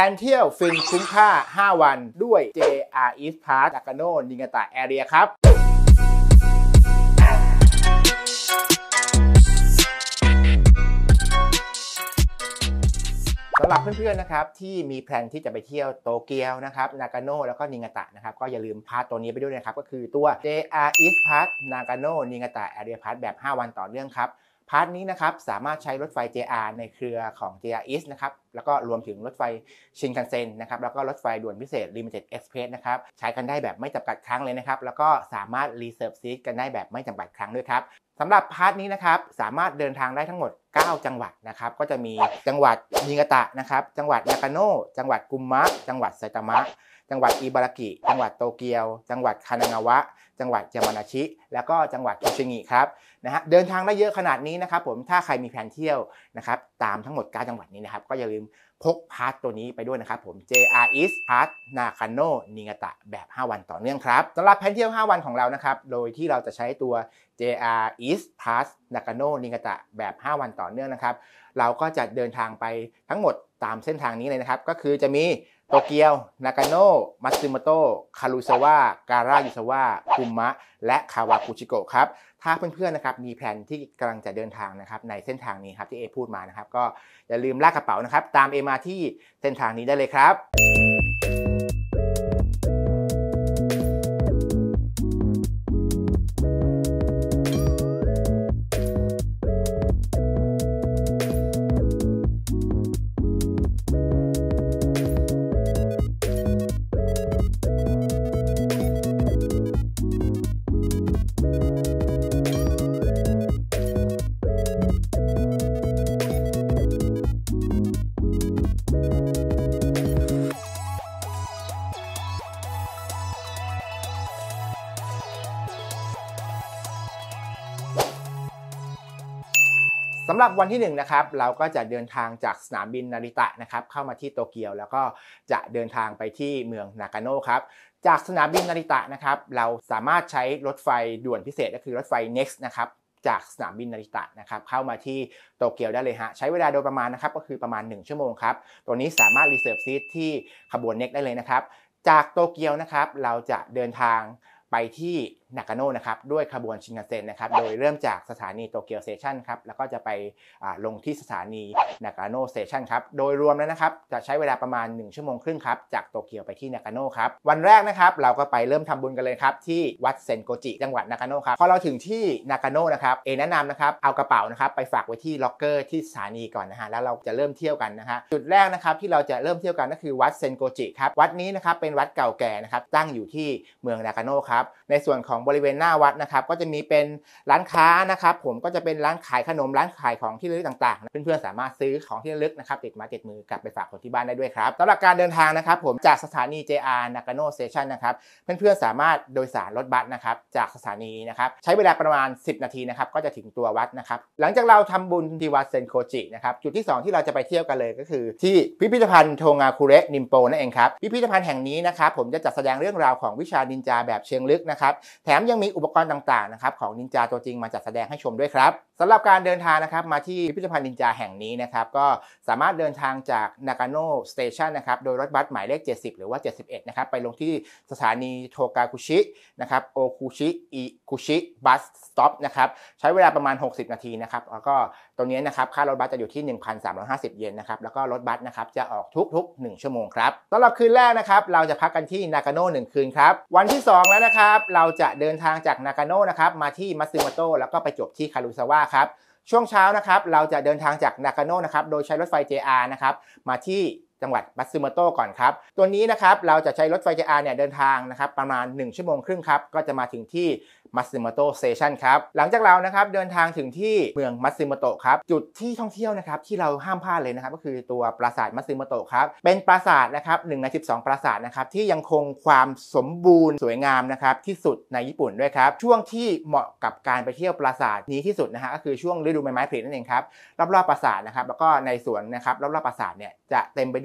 นเที่ยวฟินคุ้มค่า5 วันด้วย JR East Park Nakano Niigata Area ครับสำหรับเพื่อนๆนะครับที่มีแพลนที่จะไปเที่ยวโตเกียวนะครับนากาโนะแล้วก็นิงาตะนะครับก็อย่าลืมพาร์ทตัวนี้ไปด้วยนะครับก็คือตัว JR East Park Nakano Niigata Area Pass แบบ5 วันต่อเนื่องครับพาร์ทนี้นะครับสามารถใช้รถไฟ JR ในเครือของ JR East นะครับแล้วก็รวมถึงรถไฟชินคันเซ็นนะครับแล้วก็รถไฟด่วนพิเศษ Limited Express นะครับใช้กันได้แบบไม่จำกัดครั้งเลยนะครับแล้วก็สามารถรีเซิร์ฟซีทกันได้แบบไม่จำกัดครั้งด้วยครับสำหรับพาร์ทนี้นะครับสามารถเดินทางได้ทั้งหมด9 จังหวัดนะครับก็จะมีจังหวัดนิงาตะนะครับจังหวัดนากาโนะจังหวัดกุมมะจังหวัดไซตามะจังหวัดอิบารากิจังหวัดโตเกียวจังหวัดคานางาวะจังหวัดยามานาชิแล้วก็จังหวัดโทชิงิครับนะฮะเดินทางได้เยอะขนาดนี้นะครับผมถ้าใครมีแผนเที่ยวนะครับตามทั้งหมด9 จังหวัดนี้นะครับก็อย่าลืมพกพาสตัวนี้ไปด้วยนะครับผม JR East Pass Nakano Niigata แบบ 5 วันต่อเนื่องครับสำหรับแผนเที่ยว5 วันของเรานะครับโดยที่เราจะใช้ตัว JR East Pass Nakano Niigata แบบ 5 วันต่อเนื่องนะครับเราก็จะเดินทางไปทั้งหมดตามเส้นทางนี้เลยนะครับก็คือจะมีโตเกียวนากาโนะมัตสึโมโตะคารุซาวะการายุซาวะกุมมะและคาวากุชิโกะครับถ้าเพื่อนๆนะครับมีแผนที่กำลังจะเดินทางนะครับในเส้นทางนี้ครับที่เอพูดมานะครับก็อย่าลืมลากกระเป๋านะครับตามเอมาที่เส้นทางนี้ได้เลยครับสำหรับวันที่1นะครับเราก็จะเดินทางจากสนามบินนาริตะนะครับเข้ามาที่โตเกียวแล้วก็จะเดินทางไปที่เมืองนากาโนะครับจากสนามบินนาริตะนะครับเราสามารถใช้รถไฟด่วนพิเศษก็คือรถไฟ Next นะครับจากสนามบินนาริตะนะครับเข้ามาที่โตเกียวได้เลยฮะใช้เวลาโดยประมาณนะครับก็คือประมาณ1 ชั่วโมงครับตัวนี้สามารถรีเซิร์ฟซีทที่ขบวน Next ได้เลยนะครับจากโตเกียวนะครับเราจะเดินทางไปที่นากาโนะนะครับด้วยขบวนชินคันเซ็นนะครับโดยเริ่มจากสถานีโตเกียวสเตชันครับแล้วก็จะไปลงที่สถานีนากาโนะสเตชันครับโดยรวมแล้วนะครับจะใช้เวลาประมาณ1 ชั่วโมงครึ่งครับจากโตเกียวไปที่นากาโนะครับวันแรกนะครับเราก็ไปเริ่มทำบุญกันเลยครับที่วัดเซนโกจิจังหวัดนากาโนะครับพอเราถึงที่นากาโนะนะครับแนะนำนะครับเอากระเป๋านะครับไปฝากไว้ที่ล็อกเกอร์ที่สถานีก่อนนะฮะแล้วเราจะเริ่มเที่ยวกันนะฮะจุดแรกนะครับที่เราจะเริ่มเที่ยวกันก็คือวัดเซนโกจิครับวัดนี้นะครับเป็นวัดเก่าแก่นะครับตั้งอยู่ที่เมืองนากาโนะครับในส่วนของบริเวณหน้าวัดนะครับก็จะมีเป็นร้านค้านะครับผมก็จะเป็นร้านขายขนมร้านขายของที่ระลึกต่างๆเพื่อนๆสามารถซื้อของที่ระลึกนะครับติดไม้ติดมือกลับไปฝากคนที่บ้านได้ด้วยครับสำหรับการเดินทางนะครับผมจากสถานี JR Nakano Station นะครับเพื่อนๆสามารถโดยสารรถบัสนะครับจากสถานีนะครับใช้เวลาประมาณ10 นาทีนะครับก็จะถึงตัววัดนะครับหลังจากเราทำบุญที่วัดเซนโคจินะครับจุดที่2ที่เราจะไปเที่ยวกันเลยก็คือที่พิพิธภัณฑ์โทงาคุเระนิมโปนั่นเองครับพิพิธภัณฑ์แห่งนี้นะครับผมจะจัดแสดงเรื่องราวของวิชานินจาแบบเชิงลึกนะครับแถมยังมีอุปกรณ์ต่างๆนะครับของนินจาตัวจริงมาจัดแสดงให้ชมด้วยครับสำหรับการเดินทางนะครับมาที่พิพิธภัณฑ์นินจาแห่งนี้นะครับก็สามารถเดินทางจากนากาโนะสเตชันนะครับโดยรถบัสหมายเลข70หรือว่า71นะครับไปลงที่สถานีโทกาคุชินะครับโอคุชิอิคุชิบัสสต็อปนะครับใช้เวลาประมาณ60 นาทีนะครับแล้วก็ตรงนี้นะครับค่ารถบัสจะอยู่ที่ 1,350 เยนนะครับแล้วก็รถบัสนะครับจะออกทุกๆ1 ชั่วโมงครับสำหรับคืนแรกนะครับเราจะพักกันที่นากาโนะ1 คืนครับวันที่2แล้วนะครับเราจะเดินทางจากนากาโนะนะครับมาที่มัตสึโมโตะแล้วก็ไปจบที่คารุซาวะครับช่วงเช้านะครับเราจะเดินทางจากนากาโนะนะครับโดยใช้รถไฟ JR นะครับมาที่จังหวัดมัตสึโมโตะก่อนครับตัวนี้นะครับเราจะใช้รถไฟ JR เนี่ยเดินทางนะครับประมาณ1 ชั่วโมงครึ่งครับก็จะมาถึงที่มัตสึโมโตะสเตชันครับหลังจากเรานะครับเดินทางถึงที่เมืองมัตสึโมโตะครับจุดที่ท่องเที่ยวนะครับที่เราห้ามพลาดเลยนะครับก็คือตัวปราสาทมัตสึโมโตะครับเป็นปราสาทนะครับ1 ใน 12 ปราสาทนะครับที่ยังคงความสมบูรณ์สวยงามนะครับที่สุดในญี่ปุ่นด้วยครับช่วงที่เหมาะกับการไปเที่ยวปราสาทนี้ที่สุดนะฮะก็คือช่วงฤดูใบไม้ผลินั่นเองครับรอบๆปราสาทนะครับแล้วก็ในสวนนะครับรอบๆปราสาทเนี่ยจะเต็มไปด้วย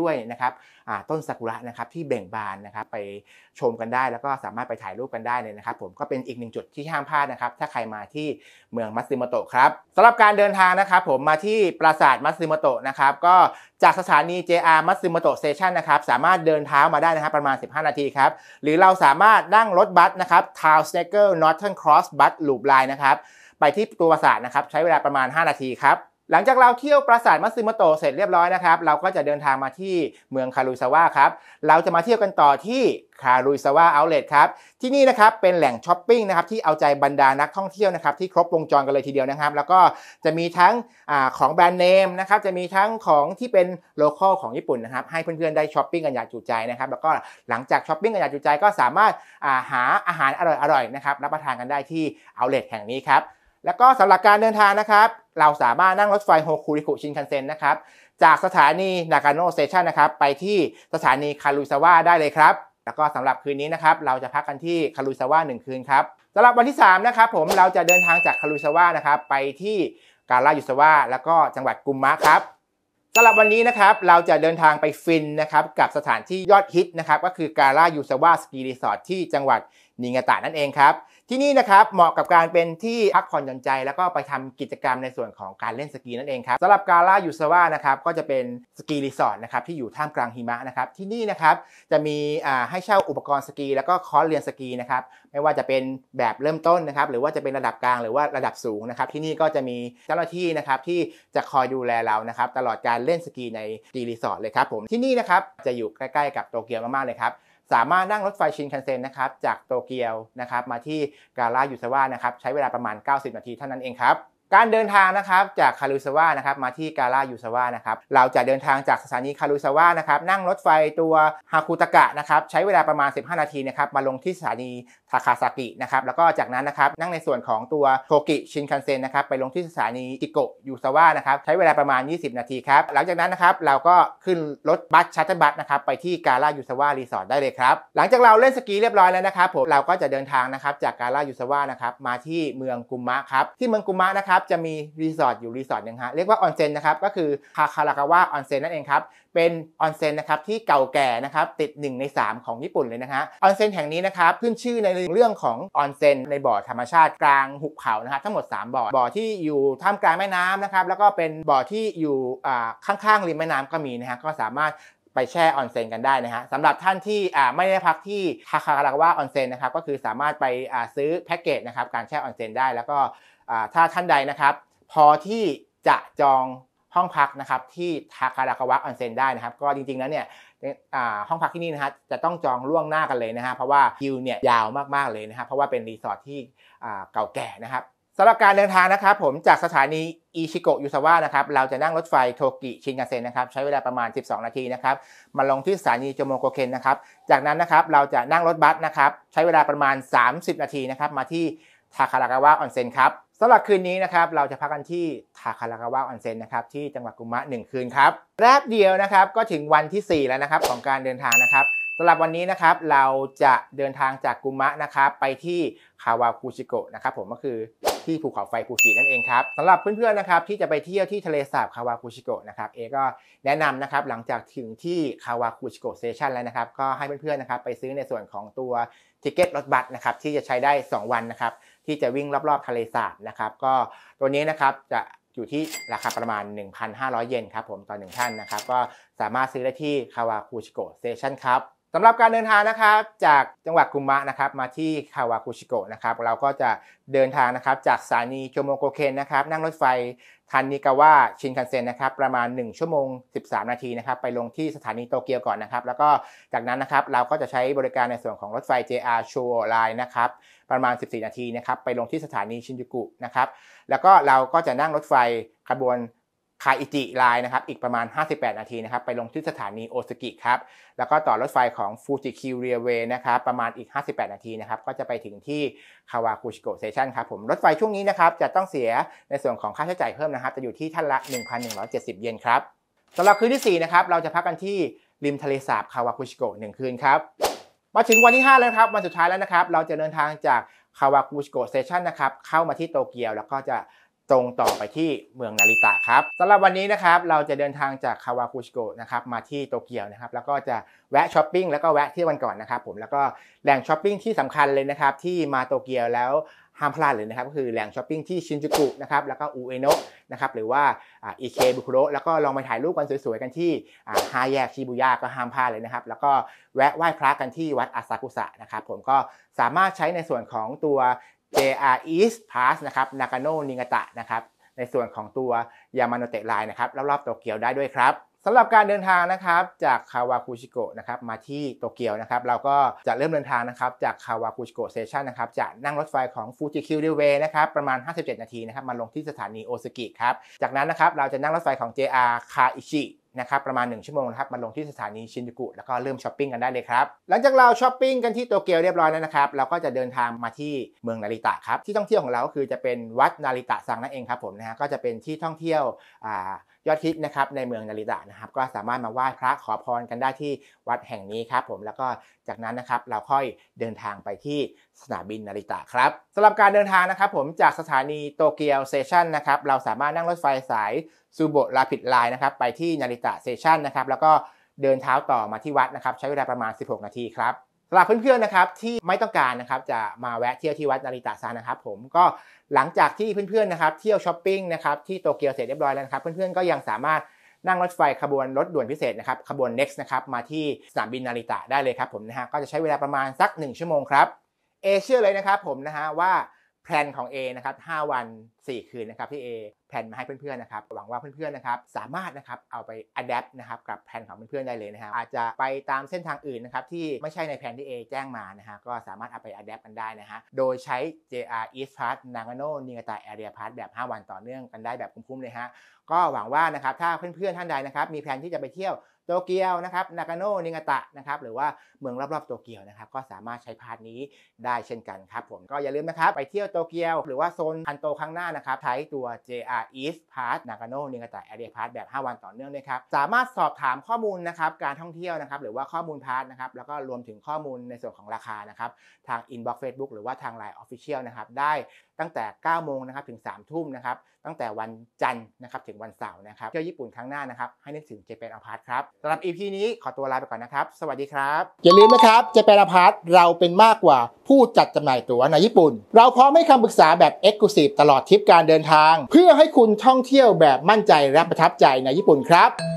ด้วยนะครับต้นซากุระนะครับที่เบ่งบานนะครับไปชมกันได้แล้วก็สามารถไปถ่ายรูปกันได้เลยนะครับผมก็เป็นอีกหนึ่งจุดที่ห้ามพลาดนะครับถ้าใครมาที่เมืองมัตสึโมโตะครับสำหรับการเดินทางนะครับผมมาที่ปราสาทมัตสึโมโตะนะครับก็จากสถานี JR มัตสึโมโตะสเตชันนะครับสามารถเดินเท้ามาได้นะครับประมาณ15นาทีครับหรือเราสามารถนั่งรถบัสนะครับ Town Snacker Northern Cross Bus Loop Line นะครับไปที่ตัวปราสาทนะครับใช้เวลาประมาณ5นาทีครับหลังจากเราเที่ยวปราสาทมัตสึโมโตะเสร็จเรียบร้อยนะครับเราก็จะเดินทางมาที่เมืองคารุซาวะครับเราจะมาเที่ยวกันต่อที่คารุซาวะเอาท์เลทครับที่นี่นะครับเป็นแหล่งช้อปปิ้งนะครับที่เอาใจบรรดานักท่องเที่ยวนะครับที่ครบวงจรกันเลยทีเดียวนะครับแล้วก็จะมีทั้งของแบรนด์เนมนะครับจะมีทั้งของที่เป็นโลคอลของญี่ปุ่นนะครับให้เพื่อนๆได้ช้อปปิ้งกันอย่างจุใจนะครับแล้วก็หลังจากช้อปปิ้งกันอย่างจุใจก็สามารถหาอาหารอร่อยๆนะครับรับประทานกันได้ที่เอาท์เลทแห่งนี้ครับแล้วก็สำหรับการเดินทางนะครับเราสามารถนั่งรถไฟโฮคุริคุชินคันเซ็นนะครับจากสถานีนากาโนะสเตชันนะครับไปที่สถานีคารุซาวะได้เลยครับแล้วก็สำหรับคืนนี้นะครับเราจะพักกันที่คารุซาวะ1คืนครับสำหรับวันที่3นะครับผมเราจะเดินทางจากคารุซาวะนะครับไปที่การายุซาวะแล้วก็จังหวัดกุมมะครับสำหรับวันนี้นะครับเราจะเดินทางไปฟินนะครับกับสถานที่ยอดฮิตนะครับก็คือการายุซาวะสกีรีสอร์ทที่จังหวัดนิงาตะนั่นเองครับที่นี่นะครับเหมาะกับการเป็นที่พักผ่อนหย่อนใจแล้วก็ไปทำกิจกรรมในส่วนของการเล่นสกีนั่นเองครับสำหรับการายุซาวะนะครับก็จะเป็นสกีรีสอร์ทนะครับที่อยู่ท่ามกลางหิมะนะครับที่นี่นะครับจะมีให้เช่าอุปกรณ์สกีแล้วก็คอร์สเรียนสกีนะครับไม่ว่าจะเป็นแบบเริ่มต้นนะครับหรือว่าจะเป็นระดับกลางหรือว่าระดับสูงนะครับที่นี่ก็จะมีเจ้าหน้าที่นะครับที่จะคอยดูแลเรานะครับตลอดการเล่นสกีในสกีรีสอร์ทเลยครับผมที่นี่นะครับจะอยู่ใกล้ๆกับโตเกียวมากๆเลยครับสามารถนั่งรถไฟชินคันเซ็นนะครับจากโตเกียวนะครับมาที่การายุซาวะนะครับใช้เวลาประมาณ90นาทีเท่านั้นเองครับการเดินทางนะครับจากคารุซาวะนะครับมาที่การายุซาวะนะครับเราจะเดินทางจากสถานีคารุซาวะนะครับนั่งรถไฟตัวฮาคุตะกะนะครับใช้เวลาประมาณ15นาทีนะครับมาลงที่สถานีทาคาซากินะครับแล้วก็จากนั้นนะครับนั่งในส่วนของตัวโทกิชินคันเซ็นนะครับไปลงที่สถานีจิโกะยุซาวะนะครับใช้เวลาประมาณ20นาทีครับหลังจากนั้นนะครับเราก็ขึ้นรถบัสชัตเทิลบัสนะครับไปที่การายุซาวะรีสอร์ทได้เลยครับหลังจากเราเล่นสกีเรียบร้อยแล้วนะครับผมเราก็จะเดินทางนะครับจากการายุซาวะนะครับมาที่เมืองกุมมะครับที่เมืองกุมมะนะครับจะมีรีสอร์ทอยู่รีสอร์ทนึงฮะเรียกว่าออนเซ็นนะครับก็คือคาคารากาวะออนเซ็นนั่นเองครับเป็นออนเซ็นนะครับที่เก่าแก่นะครับติด1ใน3ของญี่ปุ่นเลยนะฮะออนเซ็นแห่งนี้นะครับขึ้นชื่อในเรื่องของออนเซ็นในบ่อธรรมชาติกลางหุบเขานะครับทั้งหมด3บ่อที่อยู่ท่ามกลางแม่น้ำนะครับแล้วก็เป็นบ่อที่อยู่ข้างๆริมแม่น้ำก็มีนะฮะก็สามารถไปแช่ออนเซ็นกันได้นะฮะสำหรับท่านที่ไม่ได้พักที่คาคารากาวะออนเซ็นนะครับก็คือสามารถไปซื้อแพ็กเกจนะครับการแช่ออนเซ็นได้แล้วก็ถ้าท่านใดนะครับพอที่จะจองห้องพักนะครับที่ทาคารากาวะออนเซ็นได้นะครับก็จริงๆแล้วเนี่ยห้องพักที่นี่นะฮะจะต้องจองล่วงหน้ากันเลยนะฮะเพราะว่าคิวเนี่ยยาวมากๆเลยนะครับเพราะว่าเป็นรีสอร์ทที่เก่าแก่นะครับสำหรับการเดินทางนะครับผมจากสถานีอิชิโกะยุซาวะนะครับเราจะนั่งรถไฟโทกิชินคันเซ็นนะครับใช้เวลาประมาณ12นาทีนะครับมาลงที่สถานีโจโมโกเคนนะครับจากนั้นนะครับเราจะนั่งรถบัสนะครับใช้เวลาประมาณ30นาทีนะครับมาที่ทาคารากาวะออนเซ็นครับสำหรับคืนนี้นะครับเราจะพักกันที่ทาคารากาวะออนเซ็นนะครับที่จังหวัดกุมมะ1คืนครับแป๊บเดียวนะครับก็ถึงวันที่4แล้วนะครับของการเดินทางนะครับสำหรับวันนี้นะครับเราจะเดินทางจากกุมมะนะครับไปที่คาวาคุชิโกะนะครับผมก็คือที่ภูเขาไฟฟูจินั่นเองครับสำหรับเพื่อนๆนะครับที่จะไปเที่ยวที่ทะเลสาบคาวาคุชิโกะนะครับก็แนะนำนะครับหลังจากถึงที่คาวาคุชิโกะสเตชันแล้วนะครับก็ให้เพื่อนๆนะครับไปซื้อในส่วนของตัวทิเก็ตรถบัสนะครับที่จะใช้ได้2วันนะครับที่จะวิ่งรอบๆทะเลสาบนะครับก็ตัวนี้นะครับจะอยู่ที่ราคาประมาณ 1,500 เยนครับผมต่อ1ท่านนะครับก็สามารถซื้อได้ที่คาวาคุชิโกะสเตชันครับสำหรับการเดินทางนะครับจากจังหวัดกุมมะนะครับมาที่คาวาคุชิโกะนะครับเราก็จะเดินทางนะครับจากสถานีโจโมโกเคนนะครับนั่งรถไฟทันนิกาวะชินคันเซ็นนะครับประมาณ1ชั่วโมง13นาทีนะครับไปลงที่สถานีโตเกียวก่อนนะครับแล้วก็จากนั้นนะครับเราก็จะใช้บริการในส่วนของรถไฟ JR Chuo Line นะครับประมาณ14นาทีนะครับไปลงที่สถานีชินจูกุนะครับแล้วก็เราก็จะนั่งรถไฟขบวนคาอิจิไลน์นะครับอีกประมาณ58นาทีนะครับไปลงที่สถานีโอซากิครับแล้วก็ต่อรถไฟของฟูจิคิวเรียเวย์นะครับประมาณอีก58นาทีนะครับก็จะไปถึงที่คาวาคุชิโกะสเตชันครับผมรถไฟช่วงนี้นะครับจะต้องเสียในส่วนของค่าใช้จ่ายเพิ่มนะครับจะอยู่ที่ท่านละ 1,170 เยนครับสำหรับคืนที่4นะครับเราจะพักกันที่ริมทะเลสาบคาวาคุชิโกะ1คืนครับมาถึงวันที่5แล้วครับวันสุดท้ายแล้วนะครับเราจะเดินทางจากคาวาคุชิโกะสเตชันนะครับเข้ามาที่โตเกียวแล้วก็จะตตรงต่อไปที่เมืองนาริตะครับสำหรับวันนี้นะครับเราจะเดินทางจากคาวากุชิโกะนะครับมาที่โตเกียวนะครับแล้วก็จะแวะช้อปปิ้งแล้วก็แวะเที่ยววันก่อนนะครับผมแล้วก็แหล่งช้อปปิ้งที่สำคัญเลยนะครับที่มาโตเกียวแล้วห้ามพลาดเลยนะครับก็คือแหล่งช้อปปิ้งที่ชินจูกุนะครับแล้วก็อุเอโนะนะครับหรือว่าอิเคบุคุโระแล้วก็ลองไปถ่ายรูปกันสวยๆกันที่5 แยกชิบุย่าก็ห้ามพลาดเลยนะครับแล้วก็แวะไหว้พระกันที่วัดอาซากุสะนะครับผมก็สามารถใช้ในส่วนของตัว JR East Pass นะครับนากาโนะนิงาตะนะครับในส่วนของตัวยามาโนเตะไลน์นะครับรอบๆโตเกียวได้ด้วยครับสำหรับการเดินทางนะครับจากคาวากุชิโกะนะครับมาที่โตเกียวนะครับเราก็จะเริ่มเดินทางนะครับจากคาวากุชิโกะสเตชันนะครับจะนั่งรถไฟของฟูจิคิวเรลเวย์นะครับประมาณ57 นาทีนะครับมาลงที่สถานีโอซากิครับจากนั้นนะครับเราจะนั่งรถไฟของ JR คาอิชินะครับประมาณ1 ชั่วโมงนะครับมาลงที่สถานีชินจูกุแล้วก็เริ่มช้อปปิ้งกันได้เลยครับหลังจากเราช้อปปิ้งกันที่โตเกียวเรียบร้อยแล้วนะครับเราก็จะเดินทางมาที่เมืองนาริตะครับที่ท่องเที่ยวของเราก็คือจะเป็นวัดนาริตะซังนั่นเองครับผมนะฮะก็จะเป็นที่ท่องเที่ยวยอดฮิตนะครับในเมืองนาริตะนะครับก็สามารถมาไหว้พระขอพรกันได้ที่วัดแห่งนี้ครับผมแล้วก็จากนั้นนะครับเราค่อยเดินทางไปที่สนามบินนาริตะครับสำหรับการเดินทางนะครับผมจากสถานีโตเกียวสเตชันนะครับเราสามารถนั่งรถไฟสายซูโบะราพิดไลน์นะครับไปที่นาริตะสเตชันนะครับแล้วก็เดินเท้าต่อมาที่วัดนะครับใช้เวลาประมาณ16 นาทีครับสำหรับเพื่อนๆนะครับที่ไม่ต้องการนะครับจะมาแวะเที่ยวที่วัดนาริตะซังนะครับผมก็หลังจากที่เพื่อนๆนะครับเที่ยวช้อปปิ้งนะครับที่โตเกียวเสร็จเรียบร้อยแล้วนะครับเพื่อนๆก็ยังสามารถนั่งรถไฟขบวนรถด่วนพิเศษนะครับขบวน Next นะครับมาที่สนามบินนาริตะได้เลยครับผมนะฮะก็จะใช้เวลาประมาณสัก1 ชั่วโมงครับเชื่อเลยนะครับผมนะฮะว่าแพลนของนะครับ5 วัน 4 คืนนะครับที่แพลนมาให้เพื่อนๆนะครับหวังว่าเพื่อนๆนะครับสามารถนะครับเอาไปอัดแอปนะครับกับแพลนของเพื่อนๆได้เลยนะฮะอาจจะไปตามเส้นทางอื่นนะครับที่ไม่ใช่ในแพลนที่แจ้งมานะฮะก็สามารถเอาไปอัดแอปกันได้นะฮะโดยใช้ JR East Pass Nagano Niigata Area Pass แบบ5 วันต่อเนื่องกันได้แบบคุ้มๆเลยฮะก็หวังว่านะครับถ้าเพื่อนๆท่านใดนะครับมีแพลนที่จะไปเที่ยวโตเกียวนะครับนากาโนะนิงาตะนะครับหรือว่าเมืองรอบๆโตเกียวนะครับก็สามารถใช้พาสนี้ได้เช่นกันครับผมก็อย่าลืมนะครับไปเที่ยวโตเกียวหรือว่าโซนคันโตครั้งหน้านะครับใช้ตัว JR East Pass Nagano Niigata Area Pass แบบ5 วันต่อเนื่องด้วยครับสามารถสอบถามข้อมูลนะครับการท่องเที่ยวนะครับหรือว่าข้อมูลพาสนะครับแล้วก็รวมถึงข้อมูลในส่วนของราคานะครับทาง Inbox Facebook หรือว่าทาง Line Official นะครับได้ตั้งแต่ 9 โมงนะครับถึง 3 ทุ่มนะครับตั้งแต่วันจันทร์นะครับถึงวันเสาร์นะครับเที่ยวญี่ปุ่นครั้งหน้านะครับให้นึกถึง Japan Apart ครับสำหรับ EP นี้ขอตัวลาไปก่อนนะครับสวัสดีครับอย่าลืมนะครับ Japan Apart เราเป็นมากกว่าผู้จัดจำหน่ายตั๋วในญี่ปุ่นเราพร้อมให้คำปรึกษาแบบ Exclusive ตลอดทริปการเดินทางเพื่อให้คุณท่องเที่ยวแบบมั่นใจและประทับใจในญี่ปุ่นครับ